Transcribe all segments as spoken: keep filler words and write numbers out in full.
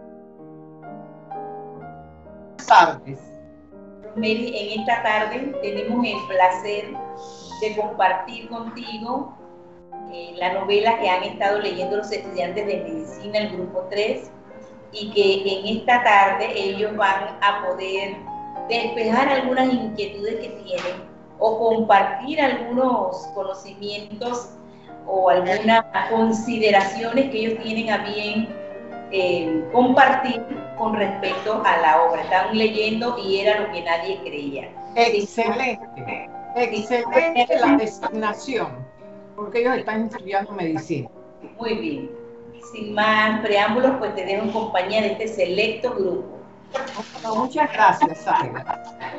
Buenas tardes. Mary, en esta tarde tenemos el placer de compartir contigo eh, la novela que han estado leyendo los estudiantes de medicina, el grupo tres, y que en esta tarde ellos van a poder despejar algunas inquietudes que tienen o compartir algunos conocimientos o algunas consideraciones que ellos tienen a bien eh, compartir con respecto a la obra. Están leyendo y era lo que nadie creía. Excelente, excelente la designación, porque ellos están estudiando medicina. Muy bien. Sin más preámbulos, pues te dejo en compañía de este selecto grupo. Bueno, muchas gracias, Saida.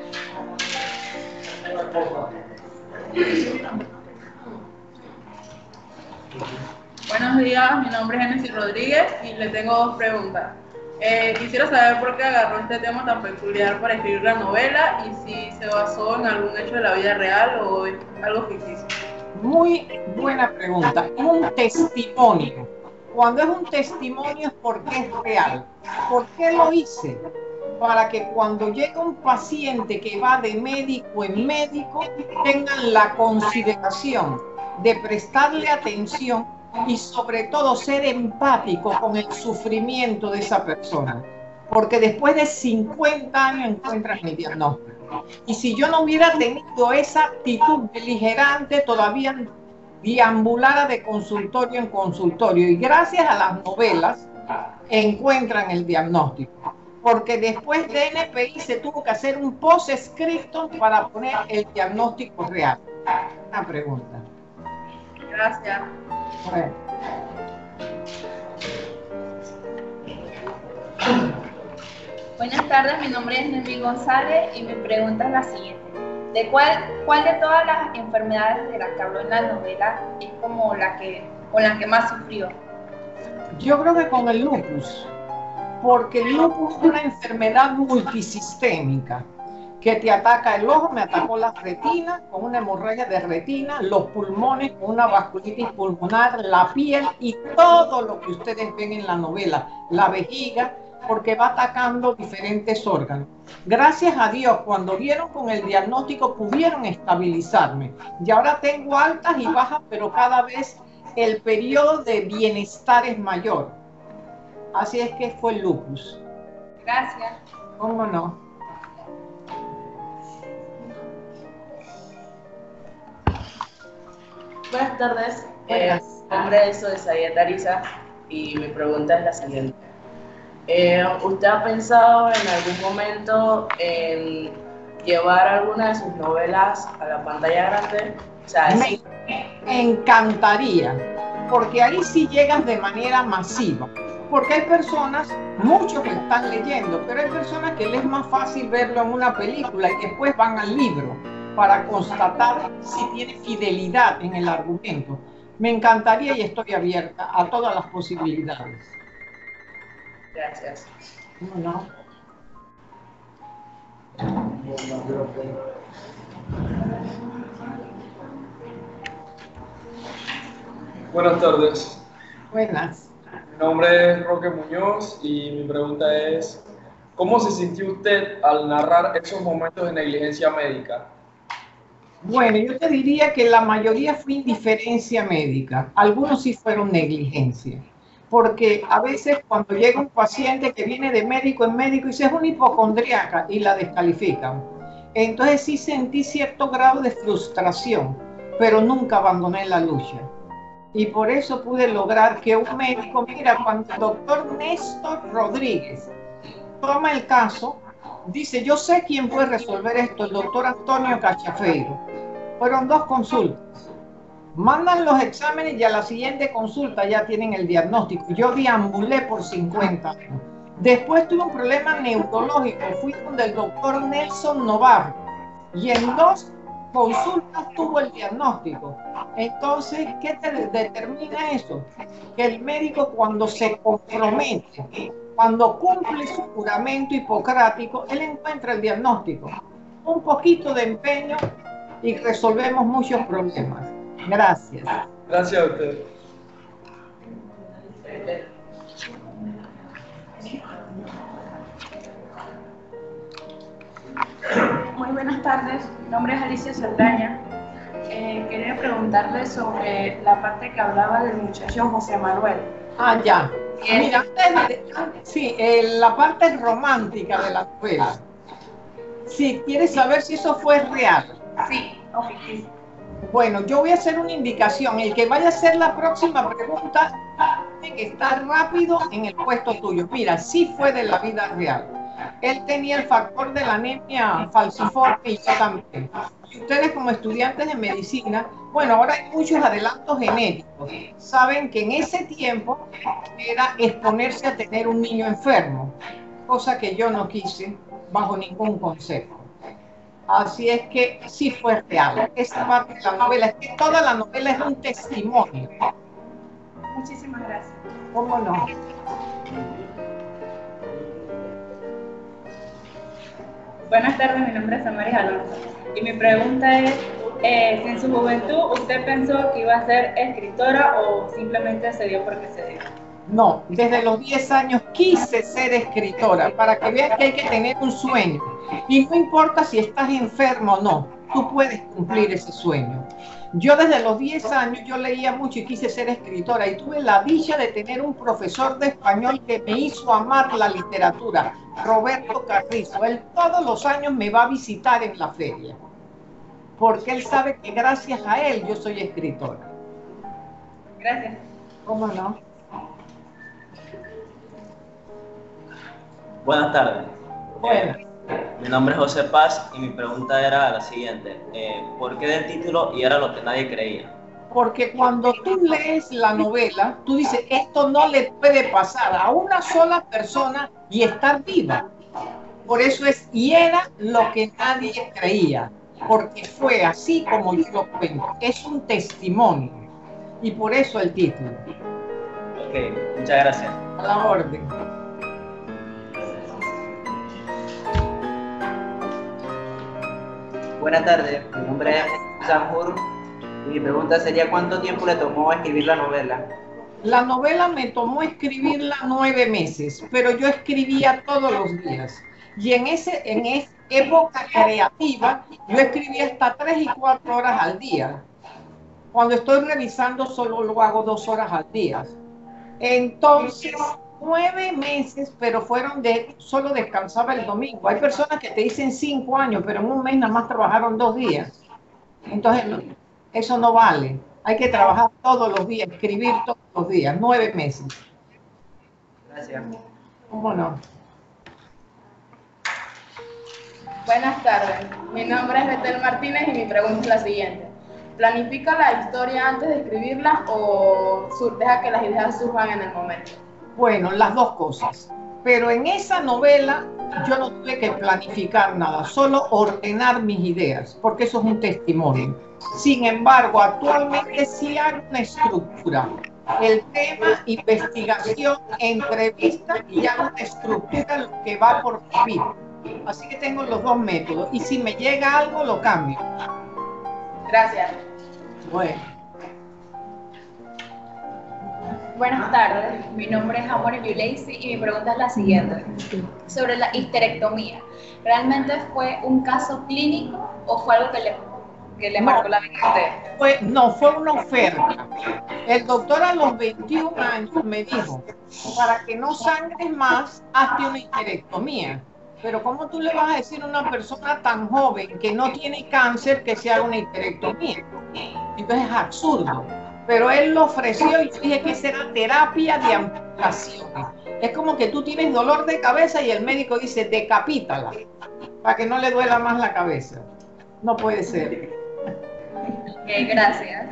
Buenos días, mi nombre es Genesis Rodríguez y le tengo dos preguntas. Eh, quisiera saber por qué agarró este tema tan peculiar para escribir la novela y si se basó en algún hecho de la vida real o en algo ficticio. Muy buena pregunta. Un testimonio. Cuando es un testimonio es porque es real. ¿Por qué lo hice? Para que cuando llega un paciente que va de médico en médico tengan la consideración de prestarle atención y sobre todo ser empático con el sufrimiento de esa persona, porque después de cincuenta años encuentran el diagnóstico. Y si yo no hubiera tenido esa actitud beligerante, todavía deambulara de consultorio en consultorio, y gracias a las novelas encuentran el diagnóstico, porque después de N P I se tuvo que hacer un post-scriptum para poner el diagnóstico real. Una pregunta. Gracias. Bueno. Buenas tardes, mi nombre es Nelly González y mi pregunta es la siguiente. ¿De cuál, cuál de todas las enfermedades de las que habló en la novela es como la que, con la que más sufrió? Yo creo que con el lupus, porque el lupus es una enfermedad multisistémica que te ataca el ojo, me atacó la retina con una hemorragia de retina, los pulmones con una vasculitis pulmonar, la piel y todo lo que ustedes ven en la novela, la vejiga, porque va atacando diferentes órganos. Gracias a Dios, cuando vieron con el diagnóstico pudieron estabilizarme. Y ahora tengo altas y bajas, pero cada vez el periodo de bienestar es mayor. Así es que fue el lupus. Gracias. ¿Cómo no? Buenas tardes, eh, mi nombre es Odesaya Tariza y mi pregunta es la siguiente. Eh, ¿Usted ha pensado en algún momento en llevar alguna de sus novelas a la pantalla grande? O sea, Me encantaría, porque ahí sí llegas de manera masiva, porque hay personas, muchos que están leyendo, pero hay personas que les es más fácil verlo en una película y después van al libro para constatar si tiene fidelidad en el argumento. Me encantaría y estoy abierta a todas las posibilidades. Gracias. ¿No? Buenas tardes. Buenas. Mi nombre es Roque Muñoz y mi pregunta es, ¿cómo se sintió usted al narrar esos momentos de negligencia médica? Bueno, yo te diría que la mayoría fue indiferencia médica, algunos sí fueron negligencia, porque a veces cuando llega un paciente que viene de médico en médico y dice es una hipocondríaca y la descalifican, entonces sí sentí cierto grado de frustración, pero nunca abandoné la lucha. Y por eso pude lograr que un médico, mira, cuando el doctor Néstor Rodríguez toma el caso, dice, yo sé quién puede resolver esto, el doctor Antonio Cachafeiro. Fueron dos consultas. Mandan los exámenes y a la siguiente consulta ya tienen el diagnóstico. Yo deambulé por cincuenta años. Después tuve un problema neurológico, fui donde el doctor Nelson Novarro y en dos consultas tuvo el diagnóstico. Entonces, ¿qué te determina eso? Que el médico cuando se compromete, cuando cumple su juramento hipocrático, él encuentra el diagnóstico. Un poquito de empeño y resolvemos muchos problemas. Gracias. Gracias a usted. tardes, mi nombre es Alicia Saldaña. Eh, quería preguntarle sobre la parte que hablaba del muchacho José Manuel. Ah, ya. Mira, antes de- sí, eh, la parte romántica de la novela. Si quieres saber si eso fue real. Sí, o ficticio. Bueno, yo voy a hacer una indicación. El que vaya a hacer la próxima pregunta tiene que estar rápido en el puesto tuyo. Mira, sí fue de la vida real. Él tenía el factor de la anemia falciforme y yo también. Y ustedes como estudiantes de medicina, bueno, ahora hay muchos adelantos genéticos. Saben que en ese tiempo era exponerse a tener un niño enfermo, cosa que yo no quise bajo ningún concepto. Así es que sí fue real. Esa parte de la novela, es que toda la novela es un testimonio. Muchísimas gracias. ¿Cómo no? Buenas tardes, mi nombre es Amaris Alonso y mi pregunta es, eh, si en su juventud usted pensó que iba a ser escritora o simplemente se dio porque se dio. No, desde los diez años quise ser escritora, para que vean que hay que tener un sueño. Y no importa si estás enfermo o no, tú puedes cumplir ese sueño. Yo desde los diez años yo leía mucho y quise ser escritora y tuve la dicha de tener un profesor de español que me hizo amar la literatura, Roberto Carrizo. Él todos los años me va a visitar en la feria, porque él sabe que gracias a él yo soy escritora. Gracias. ¿Cómo no? Buenas tardes. Bueno. Eh, mi nombre es José Paz y mi pregunta era la siguiente. Eh, ¿Por qué del título y era lo que nadie creía? Porque cuando tú lees la novela, tú dices, esto no le puede pasar a una sola persona y estar viva. Por eso es, y era lo que nadie creía, porque fue así como yo lo cuento. Es un testimonio y por eso el título. Ok, muchas gracias. A la orden. Buenas tardes, mi nombre es Sanjur y mi pregunta sería ¿cuánto tiempo le tomó escribir la novela? La novela me tomó escribirla nueve meses, pero yo escribía todos los días. Y en, ese, en esa época creativa, yo escribía hasta tres y cuatro horas al día. Cuando estoy revisando, solo lo hago dos horas al día. Entonces, nueve meses, pero fueron de, solo descansaba el domingo. Hay personas que te dicen cinco años, pero en un mes nada más trabajaron dos días. Entonces, eso no vale. Hay que trabajar todos los días, escribir todos los días, nueve meses. Gracias. ¿Cómo no? Buenas tardes, mi nombre es Betel Martínez y mi pregunta es la siguiente. ¿Planifica la historia antes de escribirla o deja que las ideas surjan en el momento? Bueno, las dos cosas. Pero en esa novela yo no tuve que planificar nada, solo ordenar mis ideas, porque eso es un testimonio. Sin embargo, actualmente sí hay una estructura. El tema, investigación, entrevista y hago una estructura lo que va por vivir. Así que tengo los dos métodos y si me llega algo lo cambio. Gracias. Bueno. Buenas tardes, mi nombre es Amor Yulesi y mi pregunta es la siguiente. Sobre la histerectomía, ¿realmente fue un caso clínico o fue algo que le, que le marcó la vida a usted? Fue, no, fue una oferta. El doctor a los veintiún años me dijo, para que no sangres más, hazte una histerectomía. Pero ¿cómo tú le vas a decir a una persona tan joven que no tiene cáncer que se haga una histerectomía? Entonces es absurdo. Pero él lo ofreció y yo dije que esa era terapia de amputaciones. Es como que tú tienes dolor de cabeza y el médico dice, decapítala, para que no le duela más la cabeza. No puede ser. Ok, gracias.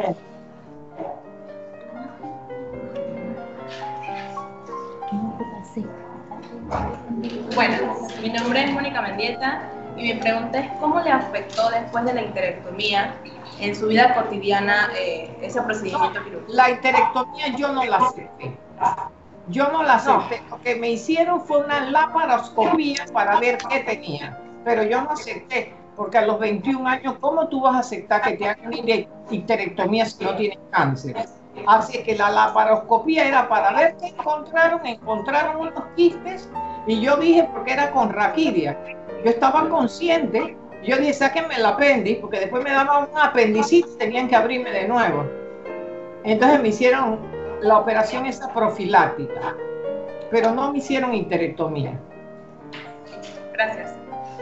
Bueno, mi nombre es Mónica Mendieta y mi pregunta es ¿cómo le afectó después de la histerectomía en su vida cotidiana eh, ese procedimiento quirúrgico? La histerectomía yo no la acepté. Yo no la acepté. Lo que me hicieron fue una laparoscopía para ver qué tenía. Pero yo no acepté, porque a los veintiún años, ¿cómo tú vas a aceptar que te hagan una histerectomía si no tienes cáncer? Así que la laparoscopía era para ver qué encontraron. Encontraron unos quistes y yo dije, porque era con raquidia. Yo estaba consciente Yo dije, sáquenme el apéndice, porque después me daban un apendicitis, tenían que abrirme de nuevo. Entonces me hicieron la operación esa profiláctica, pero no me hicieron histerectomía. Gracias.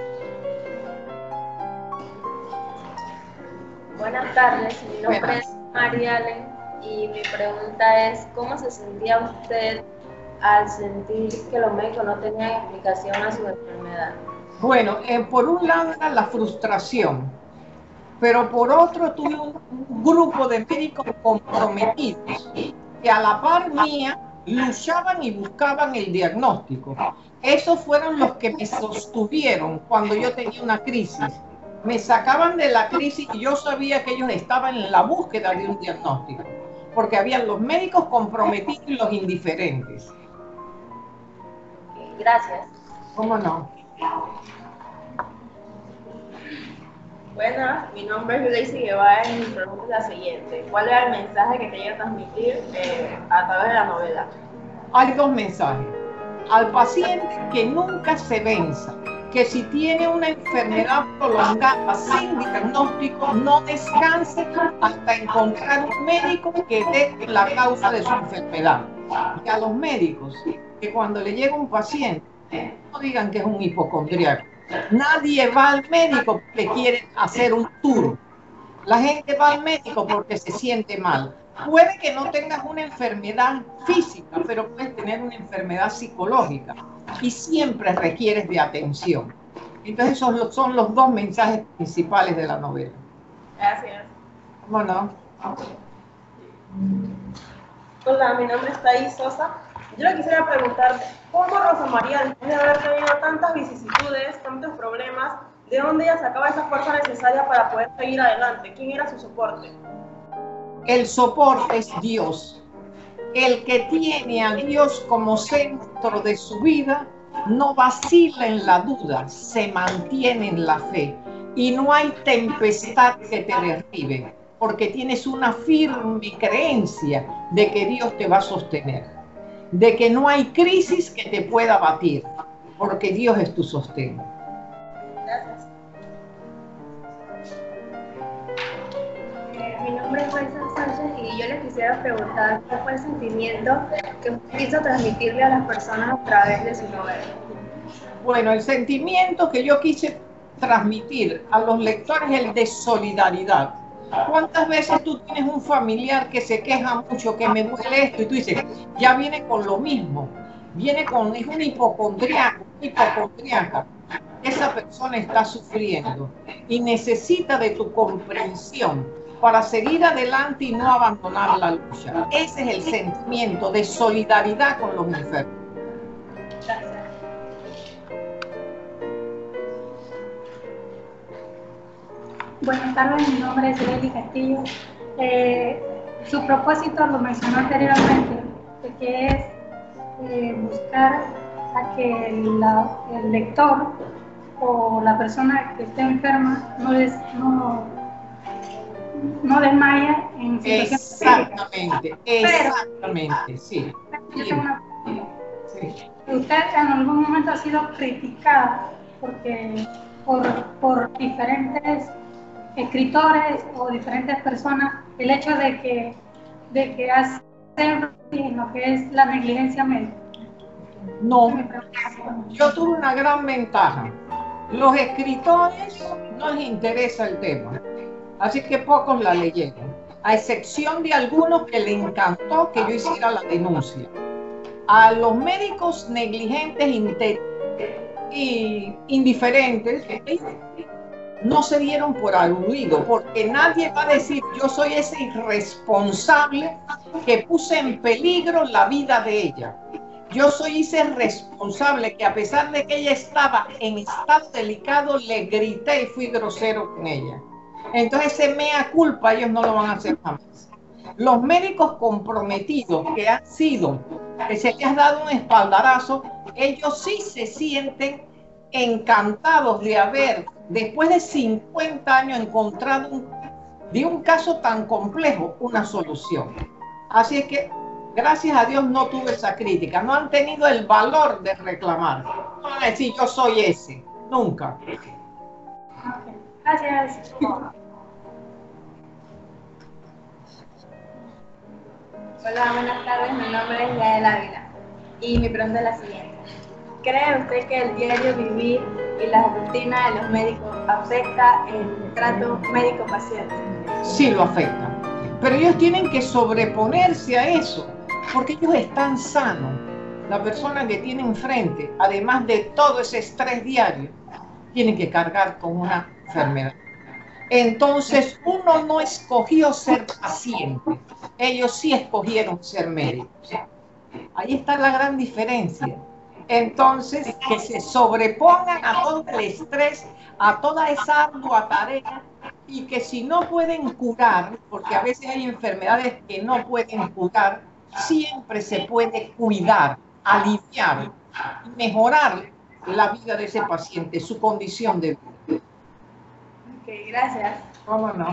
Buenas tardes, mi nombre Buenas. es María Allen y mi pregunta es, ¿cómo se sentía usted al sentir que los médicos no tenían explicación a su enfermedad? Bueno, eh, por un lado era la frustración, pero por otro tuve un, un grupo de médicos comprometidos que a la par mía luchaban y buscaban el diagnóstico. Esos fueron los que me sostuvieron cuando yo tenía una crisis. Me sacaban de la crisis y yo sabía que ellos estaban en la búsqueda de un diagnóstico, porque habían los médicos comprometidos y los indiferentes. Gracias. ¿Cómo no? Buenas, mi nombre es Daisy Guevara y mi pregunta es la siguiente. ¿Cuál era el mensaje que quería transmitir eh, a través de la novela? Hay dos mensajes. Al paciente que nunca se venza, que si tiene una enfermedad prolongada sin diagnóstico, no descanse hasta encontrar un médico que dé la causa de su enfermedad. Y a los médicos, que cuando le llega un paciente, no digan que es un hipocondriaco. Nadie va al médico porque quiere hacer un tour. La gente va al médico porque se siente mal. Puede que no tengas una enfermedad física, pero puedes tener una enfermedad psicológica y siempre requieres de atención. Entonces esos son los dos mensajes principales de la novela. Gracias. ¿Cómo no? Hola, mi nombre es Thais Sosa. Yo le quisiera preguntar, ¿cómo Rosa María, después de haber tenido tantas vicisitudes, tantos problemas, de dónde ella sacaba esa fuerza necesaria para poder seguir adelante? ¿Quién era su soporte? El soporte es Dios. El que tiene a Dios como centro de su vida no vacila en la duda, se mantiene en la fe y no hay tempestad que te derribe, porque tienes una firme creencia de que Dios te va a sostener, de que no hay crisis que te pueda batir, porque Dios es tu sostén. Gracias. Eh, mi nombre es Raisa Sánchez y yo les quisiera preguntar cuál fue el sentimiento que usted quiso transmitirle a las personas a través de su novela. Bueno, el sentimiento que yo quise transmitir a los lectores es el de solidaridad. ¿Cuántas veces tú tienes un familiar que se queja mucho, que me duele esto, y tú dices, ya viene con lo mismo, viene con, es un hipocondriaco, un hipocondriaca? Esa persona está sufriendo y necesita de tu comprensión para seguir adelante y no abandonar la lucha. Ese es el sentimiento de solidaridad con los enfermos. Gracias. Buenas tardes, mi nombre es Lely Castillo. Eh, su propósito lo mencionó anteriormente, de que es eh, buscar a que la, el lector o la persona que esté enferma no, des, no, no desmaya en situaciones Exactamente, críticas. exactamente, sí. Yo tengo una pregunta. Sí. ¿Usted en algún momento ha sido criticada porque, por, por diferentes escritores o diferentes personas el hecho de que, de que hace en lo que es la negligencia médica? No, yo tuve una gran ventaja. Los escritores no les interesa el tema, así que pocos la leyeron, a excepción de algunos que le encantó que yo hiciera la denuncia. A los médicos negligentes y indiferentes no se dieron por aludido, porque nadie va a decir yo soy ese irresponsable que puse en peligro la vida de ella. Yo soy ese responsable que a pesar de que ella estaba en estado delicado, le grité y fui grosero con ella. Entonces ese mea culpa ellos no lo van a hacer jamás. Los médicos comprometidos que han sido, que se les ha dado un espaldarazo, ellos sí se sienten encantados de haber, después de cincuenta años, encontrado un, de un caso tan complejo una solución. Así es que gracias a Dios no tuve esa crítica, no han tenido el valor de reclamar, no van a decir yo soy ese, nunca. Okay. Gracias. Hola, buenas tardes. Mi nombre es Yael Ávila y mi pregunta es la siguiente. ¿Cree usted que el diario vivir y la rutina de los médicos afecta el trato médico-paciente? Sí lo afecta, pero ellos tienen que sobreponerse a eso, porque ellos están sanos. La persona que tiene enfrente, además de todo ese estrés diario, tiene que cargar con una enfermedad. Entonces, uno no escogió ser paciente, ellos sí escogieron ser médicos. Ahí está la gran diferencia. Entonces, que se sobrepongan a todo el estrés, a toda esa ardua tarea, y que si no pueden curar, porque a veces hay enfermedades que no pueden curar, siempre se puede cuidar, aliviar, mejorar la vida de ese paciente, su condición de vida. Ok, gracias. ¿Cómo no?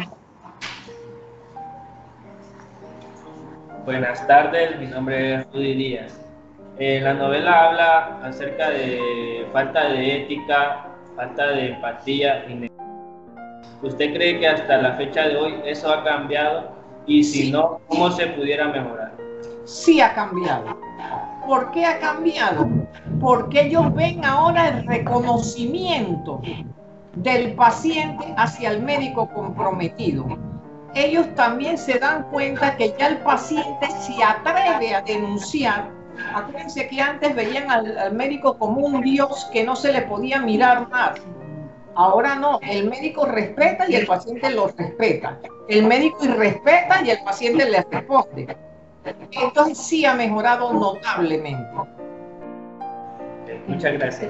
Buenas tardes, mi nombre es Rudy Díaz. Eh, la novela habla acerca de falta de ética, falta de empatía y negociación. ¿Usted cree que hasta la fecha de hoy eso ha cambiado? Y si sí. no, ¿cómo se pudiera mejorar? Sí ha cambiado. ¿Por qué ha cambiado? Porque ellos ven ahora el reconocimiento del paciente hacia el médico comprometido. Ellos también se dan cuenta que ya el paciente se atreve a denunciar. Acuérdense que antes veían al, al médico como un dios que no se le podía mirar más. Ahora no, el médico respeta y el paciente lo respeta. El médico irrespeta y el paciente le responde. Entonces sí ha mejorado notablemente. Muchas gracias.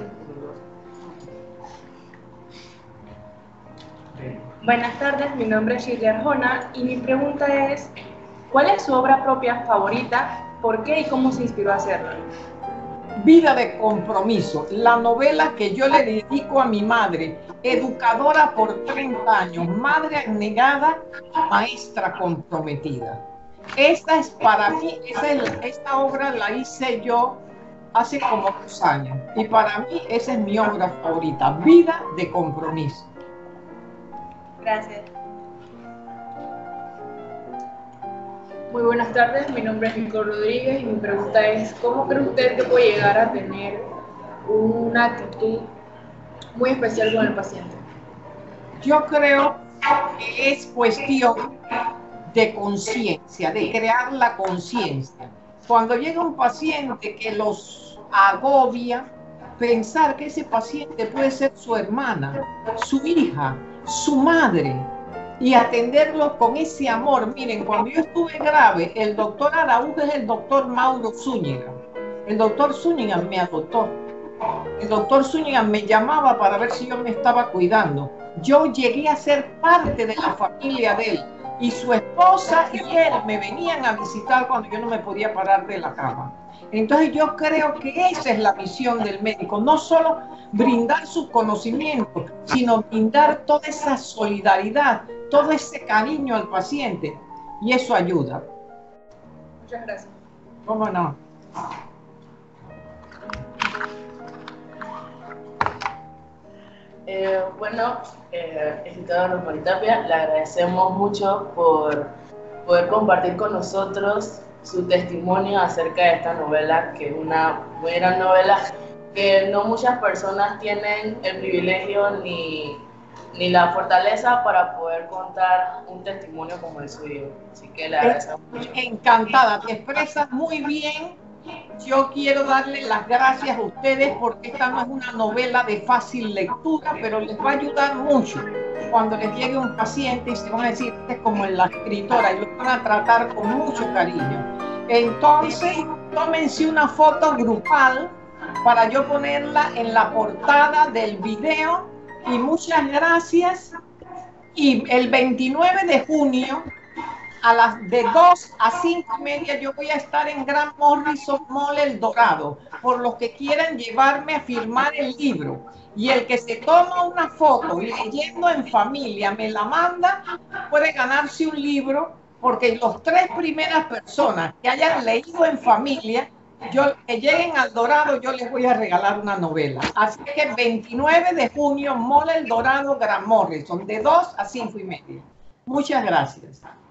Buenas tardes, mi nombre es Shirley Arjona y mi pregunta es, ¿cuál es su obra propia favorita? ¿Por qué y cómo se inspiró a hacerla? Vida de compromiso, la novela que yo le dedico a mi madre, educadora por treinta años, madre abnegada, maestra comprometida. Esta es para mí, esa es, esta obra la hice yo hace como dos años y para mí esa es mi obra favorita, Vida de compromiso. Gracias. Muy buenas tardes, mi nombre es Nico Rodríguez y mi pregunta es, ¿cómo cree usted que puede llegar a tener una actitud muy especial con el paciente? Yo creo que es cuestión de conciencia, de crear la conciencia. Cuando llega un paciente que los agobia, pensar que ese paciente puede ser su hermana, su hija, su madre, y atenderlos con ese amor. Miren, cuando yo estuve grave, el doctor Araújo es el doctor Mauro Zúñiga. El doctor Zúñiga me adoptó. El doctor Zúñiga me llamaba para ver si yo me estaba cuidando. Yo llegué a ser parte de la familia de él. Y su esposa y él me venían a visitar cuando yo no me podía parar de la cama. Entonces yo creo que esa es la misión del médico, no solo brindar sus conocimientos, sino brindar toda esa solidaridad, todo ese cariño al paciente, y eso ayuda. Muchas gracias. ¿Cómo no? Eh, bueno, eh, escritora Rosmarie Tapia, le agradecemos mucho por poder compartir con nosotros su testimonio acerca de esta novela, que es una muy gran novela que no muchas personas tienen el privilegio ni, ni la fortaleza para poder contar un testimonio como el suyo. Así que le agradecemos mucho. Encantada, te expresas muy bien. Yo quiero darle las gracias a ustedes porque esta no es una novela de fácil lectura, pero les va a ayudar mucho cuando les llegue un paciente y se van a decir, este es como la escritora, y lo van a tratar con mucho cariño. Entonces, tómense una foto grupal para yo ponerla en la portada del video, y muchas gracias. Y el veintinueve de junio a las de dos a cinco y media yo voy a estar en Gran Morrison Mall El Dorado, por los que quieran llevarme a firmar el libro. Y el que se toma una foto leyendo en familia me la manda, puede ganarse un libro, porque las tres primeras personas que hayan leído en familia yo, que lleguen al Dorado, yo les voy a regalar una novela. Así que veintinueve de junio, Mall El Dorado, Gran Morrison, de dos a cinco y media. Muchas gracias.